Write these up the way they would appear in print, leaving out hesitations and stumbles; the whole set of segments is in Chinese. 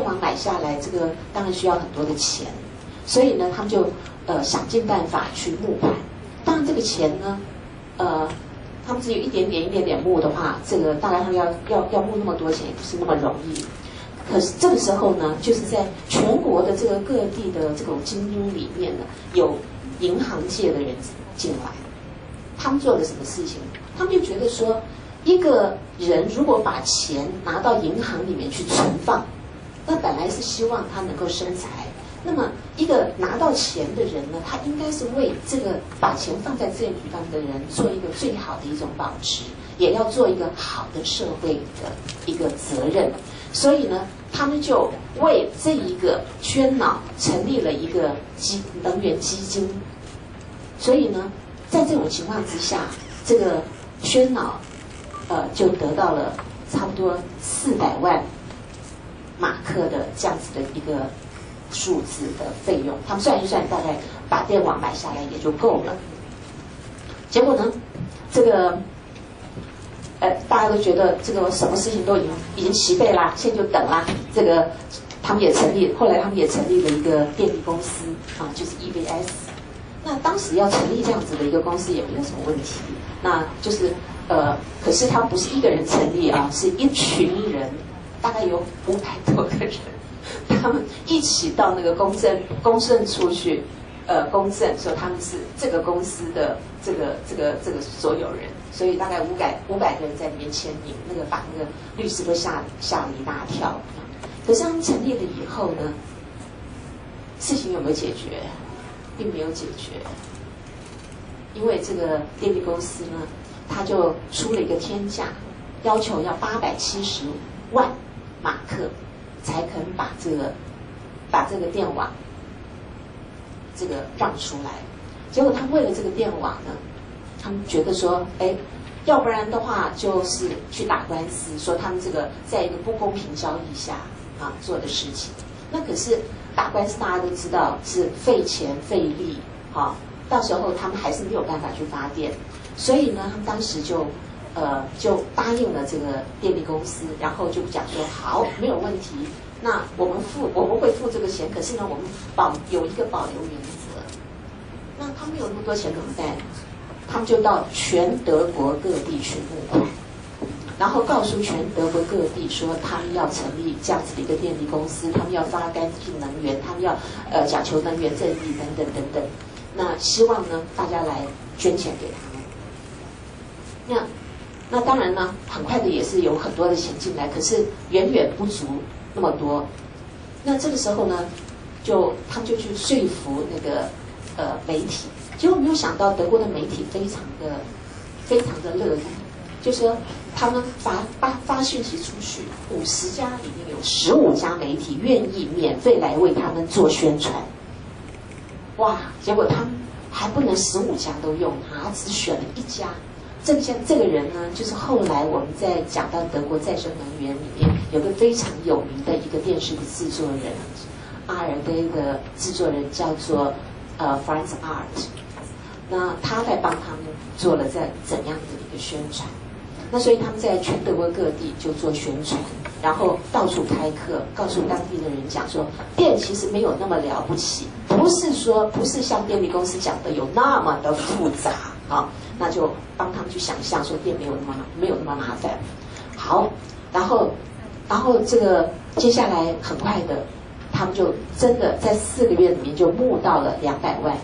电网买下来，这个当然需要很多的钱，所以呢，他们就想尽办法去募款。当然这个钱呢，他们只有一点点募的话，这个大概他们要募那么多钱也不是那么容易。可是这个时候呢，就是在全国的这个各地的这种精英里面呢，有银行界的人进来，他们做了什么事情？他们就觉得说，一个人如果把钱拿到银行里面去存放，那本来是希望他能够生财。那么一个拿到钱的人呢，他应该是为这个把钱放在这里方的人做一个最好的一种保值，也要做一个好的社会的一个责任。所以呢，他们就为这一个宣脑成立了一个能源基金。所以呢，在这种情况之下，这个宣脑就得到了差不多400万马克的这样子的一个数字的费用，他们算一算，大概把电网买下来也就够了。结果呢，这个大家都觉得这个什么事情都已经齐备啦，现在就等啦。这个他们也后来他们也成立了一个电力公司啊，就是 EVS。那当时要成立这样子的一个公司也没有什么问题，那就是可是他们不是一个人成立啊，是一群人，大概有500多个人。他们一起到那个公证处去，公证说他们是这个公司的这个所有人，所以大概500个人在里面签名，那个把那个律师都吓了一大跳。可是他们成立了以后呢，事情有没有解决？并没有解决，因为这个电力公司呢，他就出了一个天价，要求要870万马克。才肯把这个电网这个让出来。结果他们为了这个电网呢，他们觉得说，要不然的话就是去打官司，说他们这个在一个不公平交易下啊做的事情。那可是打官司大家都知道是费钱费力啊，到时候他们还是没有办法去发电，所以呢，他们当时就答应了这个电力公司，然后就讲说好，没有问题，那我们会付这个钱，可是呢，我们有一个保留原则。那他们没有那么多钱怎么办？他们就到全德国各地去募款，然后告诉全德国各地说，他们要成立这样子的一个电力公司，他们要发干净能源，他们要讲求能源正义等等等等。那希望呢，大家来捐钱给他们。那当然呢，很快的也是有很多的钱进来，可是远远不足那么多。那这个时候呢，他们就去说服那个媒体，结果没有想到德国的媒体非常的乐意，就说他们发讯息出去，50家里面有15家媒体愿意免费来为他们做宣传。哇！结果他们还不能15家都用，只选了1家。这个人呢，就是后来我们在讲到德国再生能源里面有个非常有名的一个电视的制作人，阿尔卑的制作人叫做Franz Art。那他在帮他们做了怎样的一个宣传。那所以他们在全德国各地就做宣传，然后到处开课，告诉当地的人讲说，电其实没有那么了不起，不是像电力公司讲的有那么的复杂啊。那就帮他们去想象说电没有那么麻烦。好，然后这个接下来很快的，他们就真的在4个月里面就募到了200万，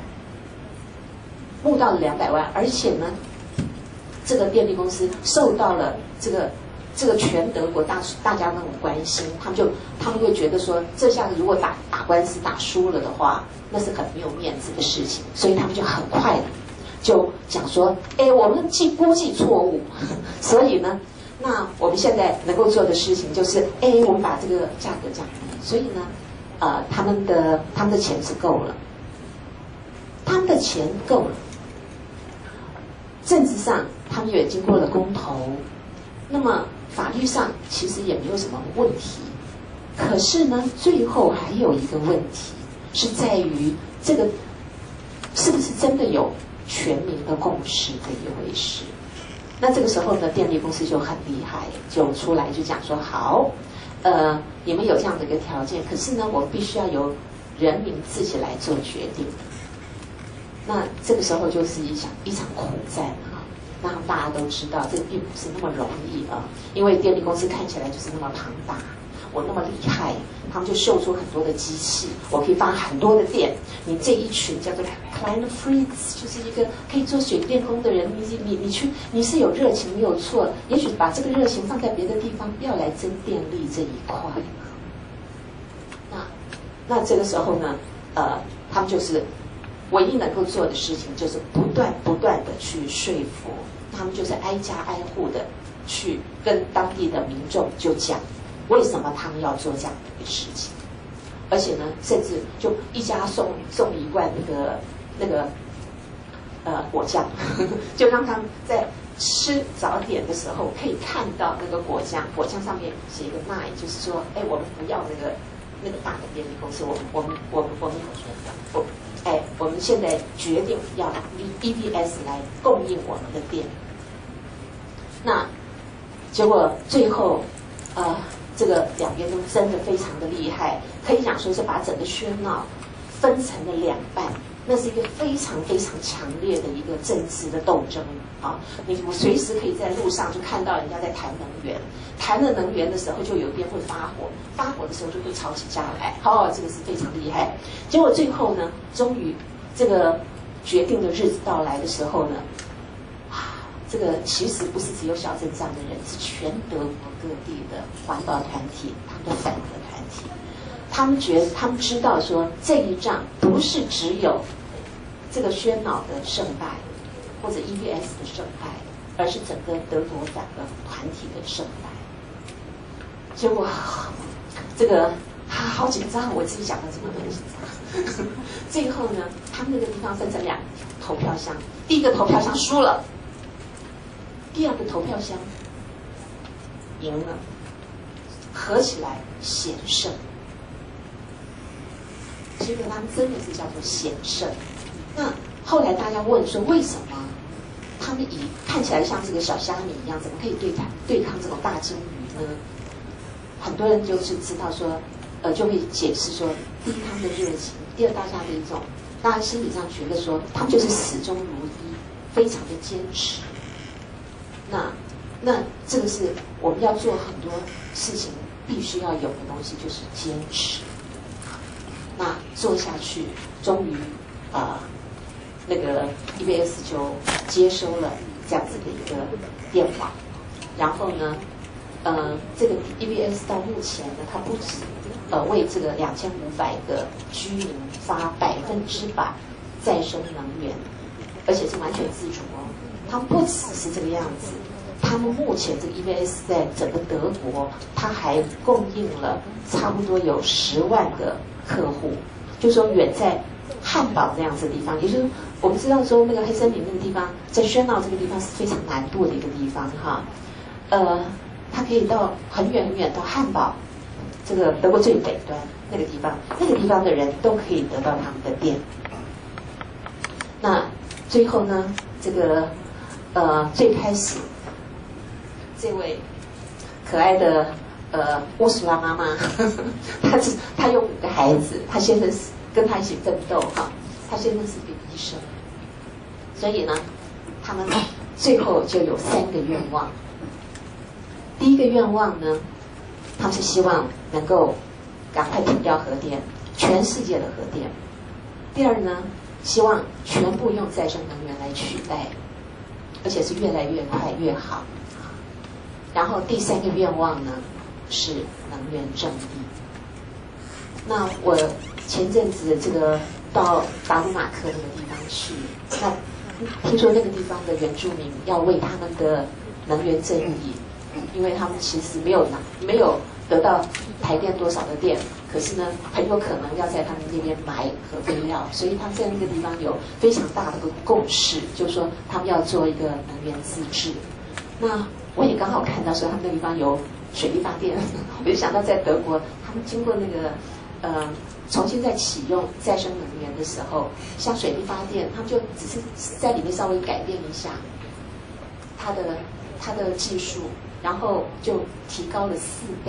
而且呢，这个电力公司受到了这个全德国大家那种关心，他们会觉得说，这下子如果打官司打输了的话，那是很没有面子的事情，所以他们就很快的就讲说，我们估计错误，所以呢，那我们现在能够做的事情就是，我们把这个价格降低。所以呢，他们的钱是够了，政治上他们也经过了公投，那么法律上其实也没有什么问题。可是呢，最后还有一个问题是在于这个是不是真的有全民的共识这一回事。那这个时候呢，电力公司就很厉害，就出来就讲说，好， 你们有这样的一个条件，可是呢，我们必须要由人民自己来做决定。那这个时候就是一场苦战啊，让大家都知道这个并不是那么容易啊，因为电力公司看起来就是那么庞大，我那么厉害，他们就秀出很多的机器，我可以发很多的电。你这一群叫做 client freaks， 就是一个可以做水电工的人，你是有热情没有错，也许把这个热情放在别的地方，不要来争电力这一块。那这个时候呢，他们就是唯一能够做的事情，就是不断的去说服，他们就是挨家挨户的去跟当地的民众就讲，为什么他们要做这样的一个事情，而且呢，甚至就一家送一罐那个果酱，就让他们在吃早点的时候可以看到那个果酱上面写一个 nine， 就是说，哎，我们不要那个大的电力公司，我们现在决定要 EVS 来供应我们的电。那结果最后，这个两边都真的非常的厉害，可以讲说是把整个喧闹分成了两半。那是一个非常强烈的一个政治的斗争啊！我随时可以在路上就看到人家在谈能源，谈了能源的时候，就有一边会发火的时候就会吵起架来。这个是非常厉害。结果最后呢，终于这个决定的日子到来的时候呢，这个其实不是只有小镇上的人，是全德国各地的环保团体，他们的反核团体。他们知道说这一仗不是只有这个喧闹的胜败，或者 EVS 的胜败，而是整个德国反核团体的胜败。结果这个好紧张，我自己讲到这么很紧张。最后呢，他们那个地方分成两个投票箱，第一个投票箱输了，第二个投票箱赢了，合起来险胜。结果他们真的是叫做险胜。那后来大家问说，为什么他们看起来像这个小虾米一样，怎么可以对抗这种大鲸鱼呢？很多人就是知道说，就会解释说，第一他们的热情，第二大家的一种，大家心理上觉得说，他们就是始终如一，非常的坚持。那这个是我们要做很多事情必须要有的东西，就是坚持。那做下去，终于那个 EVS 就接收了这样子的一个电话，然后呢，这个 EVS 到目前呢，它不止为这个2500个居民发100%再生能源，而且是完全自主哦。它不只是这个样子，他们目前这个 EVS 在整个德国，它还供应了差不多有10万个客户，就说远在汉堡那样子的地方，也就是我们知道说那个黑森林那个地方，在喧闹这个地方是非常难度的一个地方哈，它可以到很远到汉堡，这个德国最北端那个地方的人都可以得到他们的电。那最后呢，这个最开始这位可爱的乌苏拉妈妈，她有5个孩子，她先生是跟她一起奋斗哈，她先生是一个医生，所以呢，他们最后就有3个愿望。第一个愿望呢，他们是希望能够赶快停掉核电，全世界的核电。第二呢，希望全部用再生能源来取代，而且是越来越快越好。然后第3个愿望呢，是能源正义。那我前阵子这个到达鲁马克那个地方去，那听说那个地方的原住民要为他们的能源正义，因为他们其实没有得到台电多少的电，可是呢，很有可能要在他们那边买核废料，所以他们在那个地方有非常大的一个共识，就是说他们要做一个能源自治。那我也刚好看到说他们那地方有水力发电，我就想到在德国，他们经过那个重新再启用再生能源的时候，像水力发电，他们就只是在里面稍微改变一下它的技术，然后就提高了4倍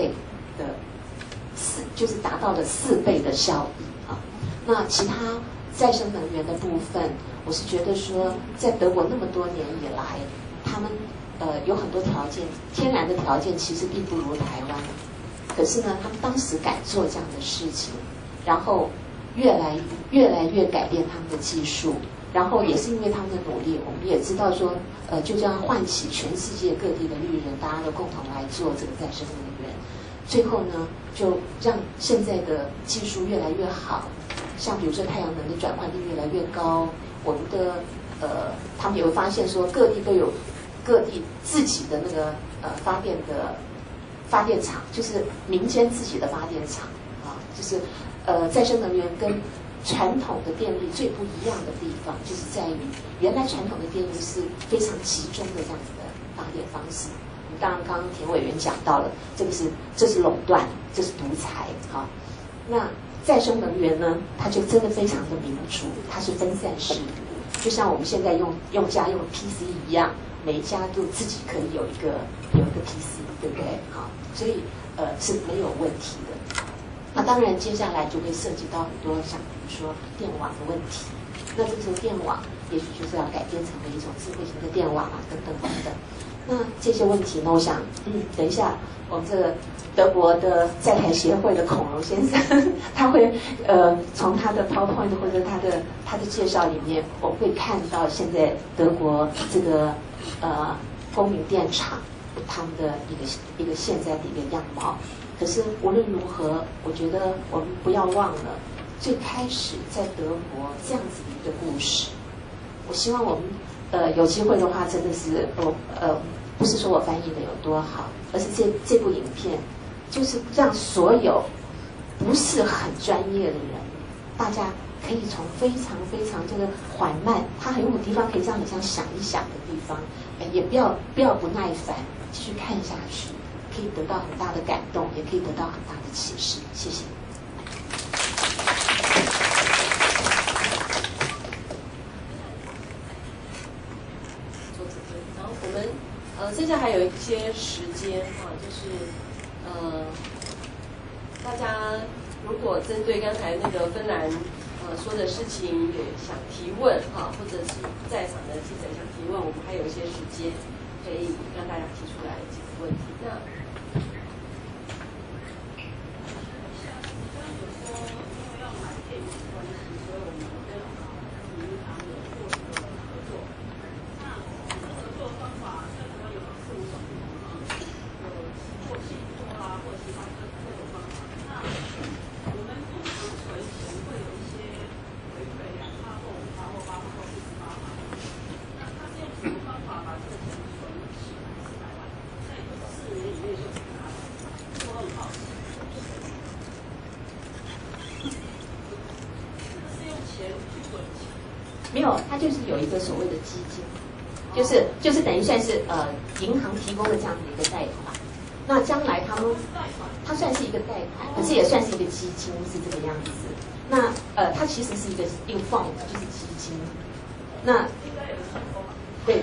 的就是达到了4倍的效益啊。那其他再生能源的部分，我是觉得说，在德国那么多年以来，他们有很多条件，天然的条件其实并不如台湾，可是呢，他们当时敢做这样的事情，然后越来越改变他们的技术。然后也是因为他们的努力，我们也知道说，就这样唤起全世界各地的绿人，大家都共同来做这个再生能源。最后呢，就让现在的技术越来越好，像比如说太阳能的转换率越来越高。我们的他们也会发现说，各地都有各地自己的那个发电厂，就是民间自己的发电厂啊，就是再生能源跟传统的电力最不一样的地方，就是在于原来传统的电力是非常集中的这样子的发电方式。当然，刚刚田委员讲到了，这是垄断，这是独裁哈。那再生能源呢，它就真的非常的民主，它是分散式，就像我们现在用家用 PC 一样，每一家都自己可以有一个 PC， 对不对？好，所以是没有问题的。那当然，接下来就会涉及到很多像比如说电网的问题。那这时候电网也许就是要改编成为一种智慧型的电网啊，等等等等。那这些问题呢，我想，等一下我们这个德国的在台协会的孔融先生，他会从他的 PowerPoint 或者他的介绍里面，我会看到现在德国这个公民电厂他们的一个现在的一个样貌。可是无论如何，我觉得我们不要忘了最开始在德国这样子的一个故事。我希望我们有机会的话，真的是不是说我翻译的有多好，而是这部影片就是让所有不是很专业的人，大家可以从非常非常这个缓慢，它很有地方可以让你这样想一想的地方，也不要不耐烦，继续看下去。可以得到很大的感动，也可以得到很大的启示。谢谢。 然后我们剩下还有一些时间啊，就是大家如果针对刚才那个芬兰说的事情也想提问哈，或者是在场的记者想提问，我们还有一些时间可以让大家提出来几个问题。那没有，它就是有一个所谓的基金，就是等于算是银行提供的这样的一个贷款。那将来它算是一个贷款，可是也算是一个基金，是这个样子。那它其实是一个 fund， 就是基金。那对，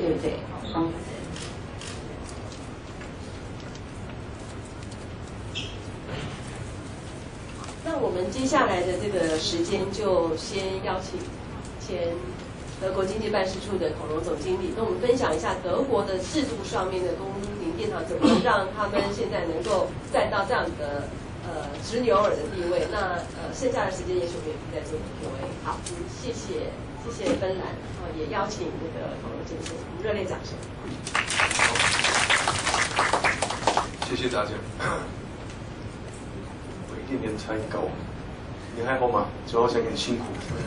那我们接下来的这个时间就先邀请前德国经济办事处的孔融总经理跟我们分享一下德国的制度上面的公民电厂怎么让他们现在能够站到这样的直牛耳的地位。那剩下的时间也许我们也可以再做 Q&A。好，谢谢芬兰，也邀请那个孔融先生，我们热烈掌声。 谢谢大家。我一点点才高，你还好吗？主要是很辛苦。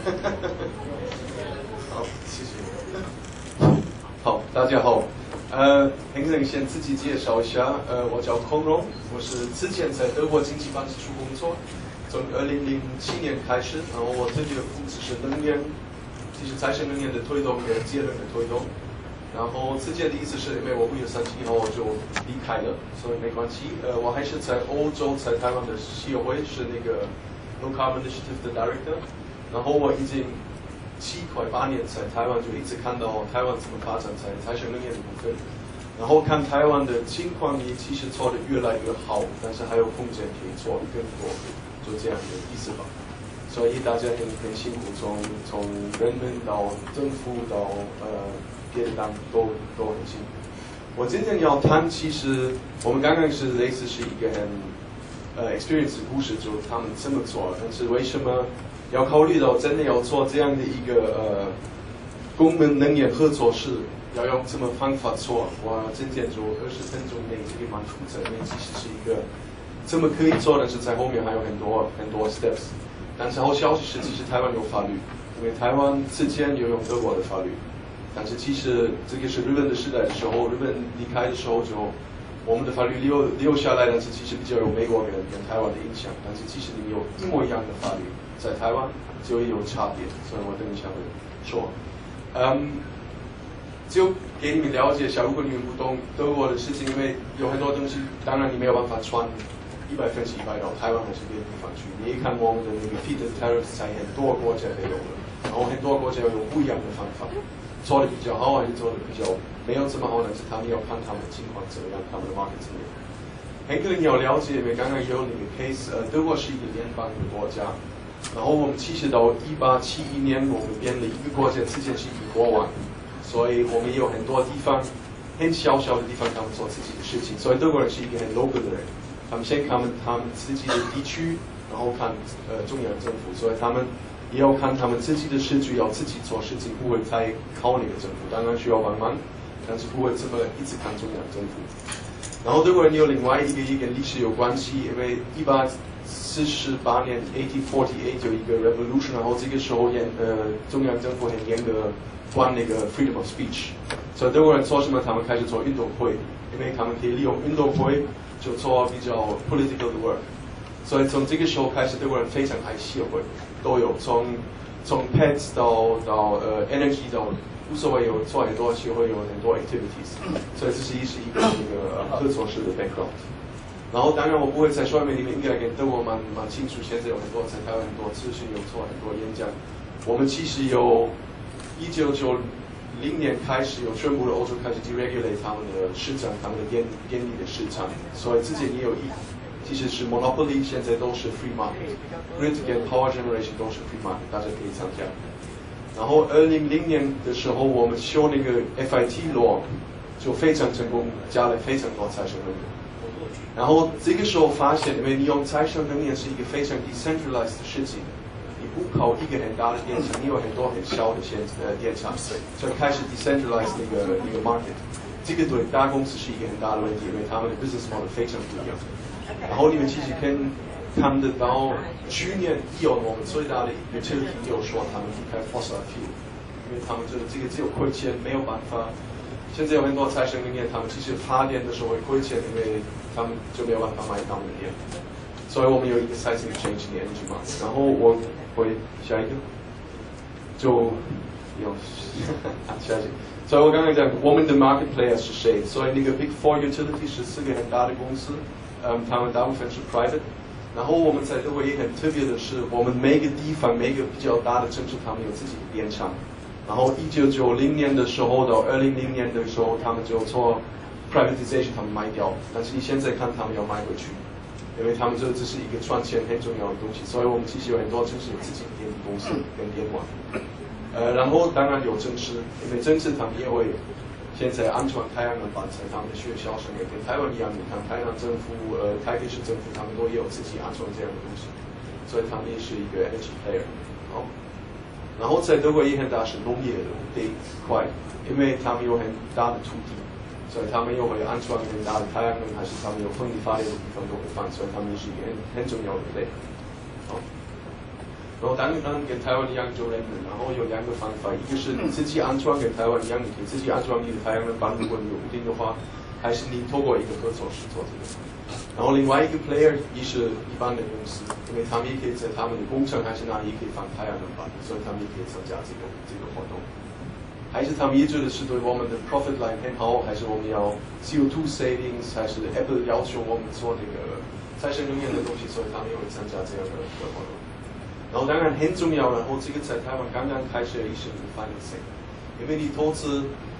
好，谢谢。好，大家好。很可能先自己介绍一下。我叫孔融，我是之前在德国经济办事处工作，从2007年开始。然后我自己的负责是能源，就是再生能源的推动跟节能的推动。然后之前的意思是因为我5月30号我就离开了，所以没关系。我还是在欧洲，在台湾的协会是那个 Low Carbon Initiative 的 Director。然后我已经7快8年在台湾，就一直看到台湾怎么发展在再生能源的部分。 然后看台湾的情况也其实做得越来越好，但是还有空间可以做得更多，就这样的意思吧。所以大家很辛苦，从人们到政府到别的党都很辛苦。我今天要谈，其实我们刚刚是类似是一个很experience 的故事，就他们这么做，但是为什么要考虑到真的要做这样的一个公民能源合作社，要用这么方法做？我今天就20分钟内这个蛮复杂，因为其实是一个这么可以做，但是在后面还有很多 steps。但是好消息是，其实台湾有法律，因为台湾之前有用德国的法律。但是其实这个是日本的时代的时候，日本离开的时候就我们的法律留下来，但是其实比较有美国跟台湾的影响。但是其实你有一模一样的法律，在台湾就有差别，所以我等一下会说。就给你们了解一下，如果你们不懂德国的事情，因为有很多东西，当然你没有办法传100%到台湾还是别的地方去。你一看我们的那个 feed tariff 在很多国家都有了，然后很多国家有不一样的方法。做的比较好还是做的比较没有这么好，但是他们要看他们的情况怎么样，他们的 market 怎么样。很多人要了解，因为刚刚有那个 case， 德国是一个联邦的国家，然后我们其实到1871年，我们变了一个国家，之前是一个国王，所以我们也有很多地方，很小的地方，他们做自己的事情。所以德国人是一个很 local 的人，他们先看他们自己的地区，然后看中央政府，所以他们也要看他们自己的事情，要自己做事情，不会太靠那个政府。当然需要帮忙，但是不会这么一直看中央政府。然后德国人有另外一个跟历史有关系，因为1848年1848有一个 revolution， 然后这个时候中央政府很严格管那个 freedom of speech， 所以德国人做什么，他们开始做运动会，因为他们可以利用运动会就做比较 political 的 work。所以从这个时候开始，德国人非常爱协会，都有从 pets 到energy 到无所谓，有做很多协会，有很多 activities， 所以这是一个合作式的 background。然后当然我不会再说，因为你们应该跟德国蛮清楚，现在有很多在台湾很多咨询，有做很多演讲。我们其实有1990年开始，有全部的欧洲开始 deregulate 他们的市场，他们的电力的市场，所以之前也有其实是 monopoly， 现在都是 free market，grid 跟 power generation 都是 free market， 大家可以参加。然后2000年的时候，我们修那个 FIT law 就非常成功，加了非常多再生能源。然后这个时候发现，因为你用再生能源是一个非常 decentralized 的事情，你不靠一个很大的电厂，你有很多很小的电厂，所以开始 decentralize 那个 market。这个对大公司是一个很大的问题，因为他们的 business model 非常不一样。然后你们其实看得到，去年我们最大的 utility 有说他们离开 fossil fuel， 因为他们觉得这个只有亏钱，没有办法。现在有很多再生能源，他们其实发电的时候会亏钱，因为他们就没有办法买他们的电。所以我们有一个 seismic change in energy market。然后我会下一个，就有下一个。所以我刚才讲，我们的 market player 是谁？所以那个 Big Four utility 是4个很大的公司。他们大部分是 private， 然后我们在德国也很特别的是，我们每个地方每个比较大的城市，他们有自己的电厂。然后1990年的时候到2000年的时候，他们就做 privatization， 他们卖掉。但是你现在看，他们要卖回去，因为他们这是一个赚钱很重要的东西。所以我们其实有很多城市有自己的电力公司跟电网。然后当然有政治，因为政治他们也会。现在安装太阳能板在他们的学校上面，跟台湾一样，你看台湾政府、台北市政府，他们都也有自己安装这样的东西，所以他们也是一个 energy player。好，然后在德国也很大是农业的这一块，因为他们有很大的土地，所以他们又会安装很大的太阳能，还是他们有风力发电的地方都会放，所以他们也是一个很重要的 player。好。然后当然跟台湾一样就人们，然后有2个方法，一个是自己安装，跟台湾一样，你可以自己安装你的太阳能板，如果你有屋顶的话，还是你透过一个合作社做这个。然后另外一个 player 也是一般的公司，因为他们也可以在他们的工厂还是哪里也可以放太阳能板，所以他们也可以参加这个活动。还是他们也觉得是对我们的 profit line 很好，还是我们要 CO2 savings， 还是 Apple 要求我们做这个再生能源的东西，所以他们也会参加这样的活动。然后当然很重要，然后这个在台湾刚刚开始也是financing，因为你投资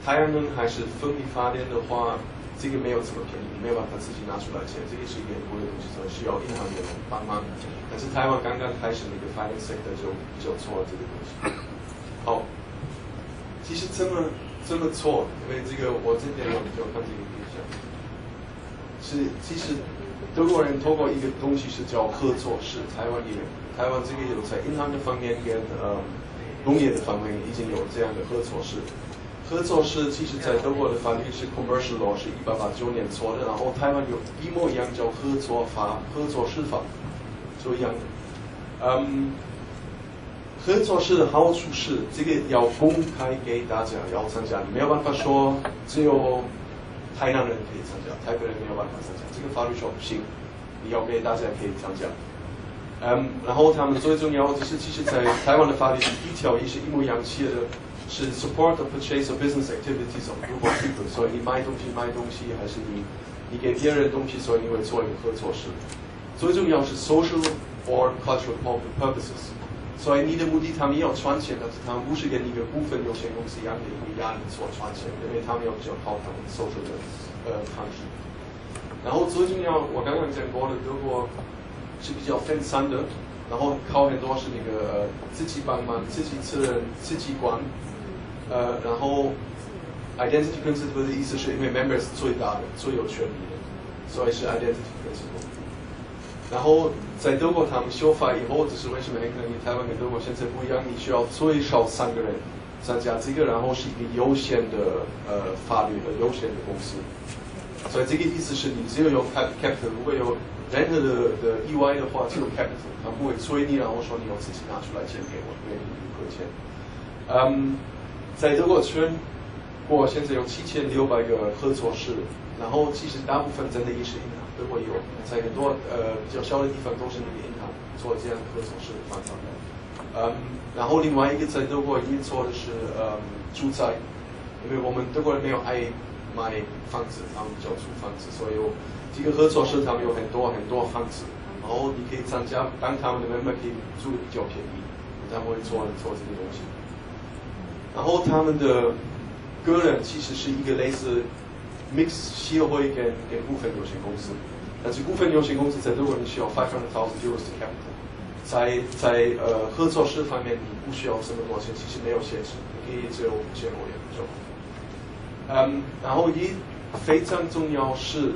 太阳能还是风力发电的话，这个没有这么便宜，你没有办法自己拿出来钱，这个是一个很贵的东西，所以需要银行的帮忙。但是台湾刚刚开始那个 finance sector 就做了这个东西。好，其实这么做，因为这个我这边我就看这个影响，是其实德国人透过一个东西是叫合作式，台湾这个有在银行的方面跟农业的方面已经有这样的合作式。合作式其实在德国的法律是 commercial law， 是1889年做的，然后台湾有一模一样叫合作式法，就一样的。合作式的好处是这个要公开给大家要参加，你没有办法说只有台南人可以参加，台北人没有办法参加，这个法律说不行，你要给大家可以参加。然后他们最重要的是，其实在台湾的法律第一条也是一模一样写的。是 support the purchase of business activities of group of people， 所以你卖东西，还是你给别人东西，所以你会做一个合作式。最重要是 social or cultural purposes， 所以你的目的他们要赚钱，但是他们不是跟一个股份有限公司一样的一个压力做赚钱，因为他们要比较靠他们 social 的方式。然后最重要，我刚刚讲过的，德国是比较分散的，然后靠很多是那个自己帮忙、自己责任、自己管。然后 identity principle 的意思是因为 member 是最大的、最有权利的，所以是 identity principle。然后在德国他们修法以后，这是为什么很可能台湾跟德国现在不一样，你需要最少3个人参加这个，然后是一个优先的法律的优先的公司。所以这个意思是你只有用 capital， 如果有任何的意外的话，只有 capital， 他不会催你，然后说你要自己拿出来钱给我，因为你不亏钱。在德国全国现在有7600个合作式，然后其实大部分真的也是银行，德国有在很多比较小的地方都是那个银行做这样的合作式的方法。然后另外一个在德国也做的是住宅，因为我们德国人没有爱买房子，他们比较租房子，所以这个合作式他们有很多房子，然后你可以参加，当他们的 member 可以租的比较便宜，他们会做这个东西。然后他们的个人其实是一个类似 mix 协会跟股份有限公司，但是股份有限公司在德国你需要500,000 euros 的 capital， 在合作式方面你不需要这么多钱，其实没有限制，你可以只有5000欧元就好。然后也非常重要是，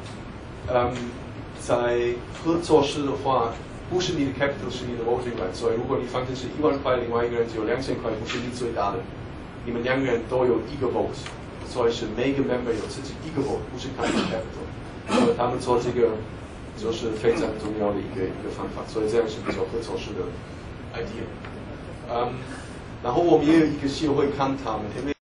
在合作式的话。不是你的 capital， 是你的 voting right， 所以如果你放进去1万块，另外一个人只有2000块，不是你最大的，你们2个人都有1个 vote， 所以是每个 member 有自己1个 vote， 不是看你的 capital。所以他们做这个就是非常重要的一个方法，所以这样是比较合作式的 idea。然后我们也有一个协会看他们，因为